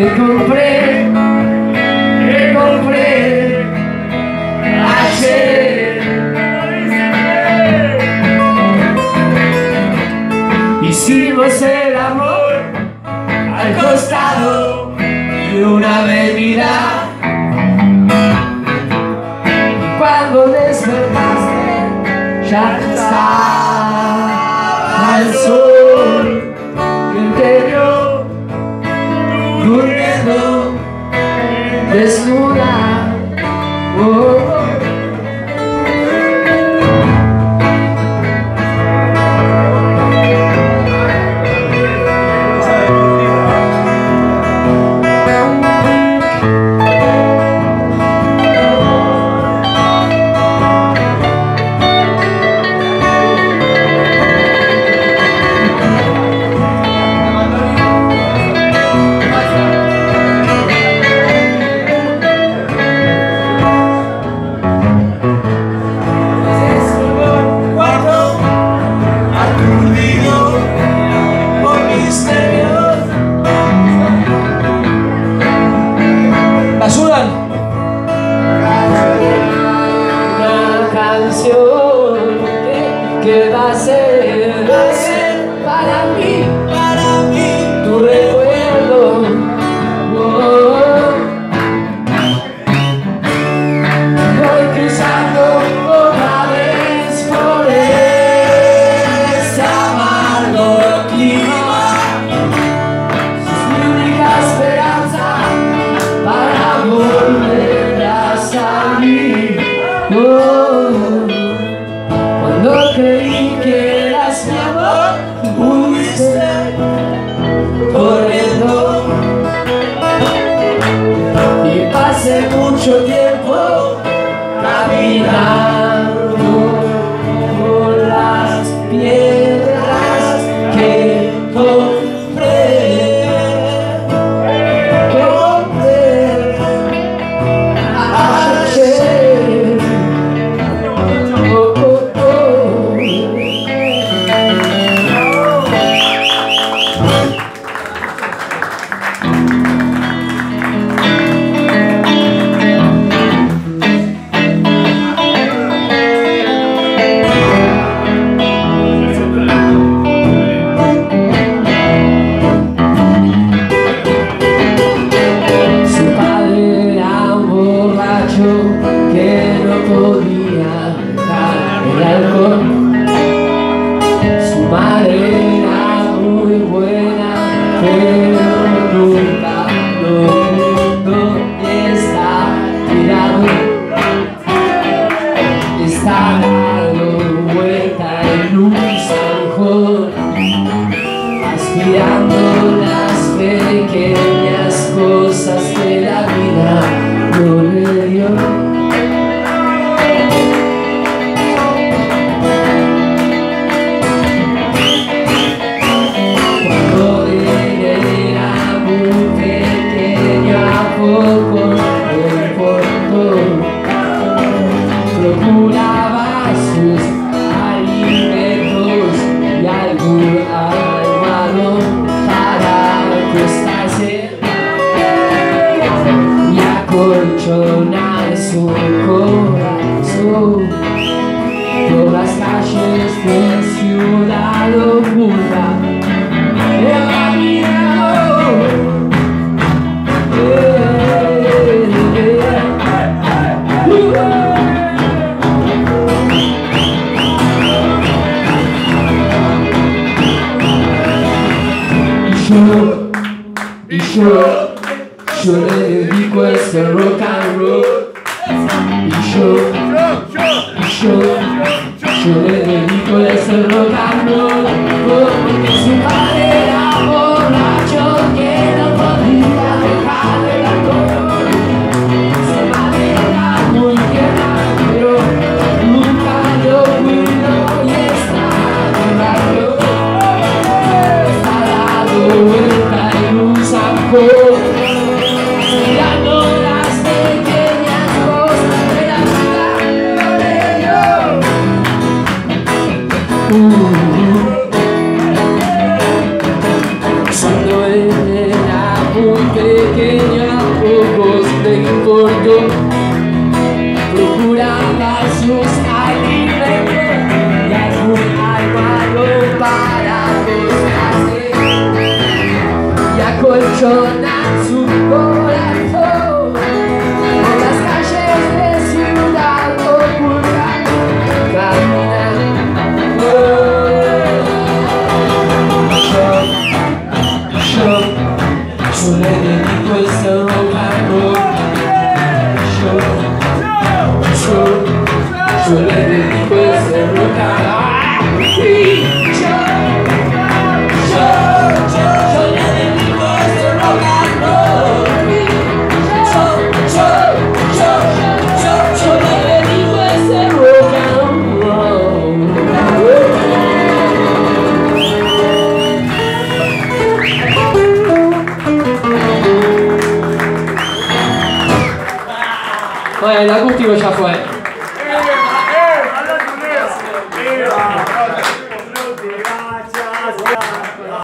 compré ayer. Hicimos el amor al costado de una bebida. Cuando despertaste ya estaba el sol que te vio durmiendo desnuda. Que va a ser para mí, tu recuerdo. Voy cruzando otra vez por ese amargo clima. Es mi única esperanza para volver a salir. Cuando creí que eras mi amor, fuiste corriendo. Y pasé mucho tiempo caminando por las piedras que compré ayer. Que no podía dejar el alcohol. Su madre era muy buena, pero nunca lo pudo. Está tirado, está dando vuelta en un zanjón, aspirando las pequeñas cosas que la vida no le dio. Procuraba sus alimentos y algún almohadón para acostarse y acolchonar su corazón por las calles de ciudad oculta de la vida. Yo le dedico este rock and roll. Yo le dedico este rock and roll. Porque su padre era borracho que no podía dejar el alcohol. Su madre era muy tierna, pero nunca lo cuidó y está dando vuelta en un zanjón. Jordan su corazón por las calles de ciudad oscura caminando. Yo le dedico este rock and roll. Yo le dedico este rock and roll. Bueno, el acústico ya fue.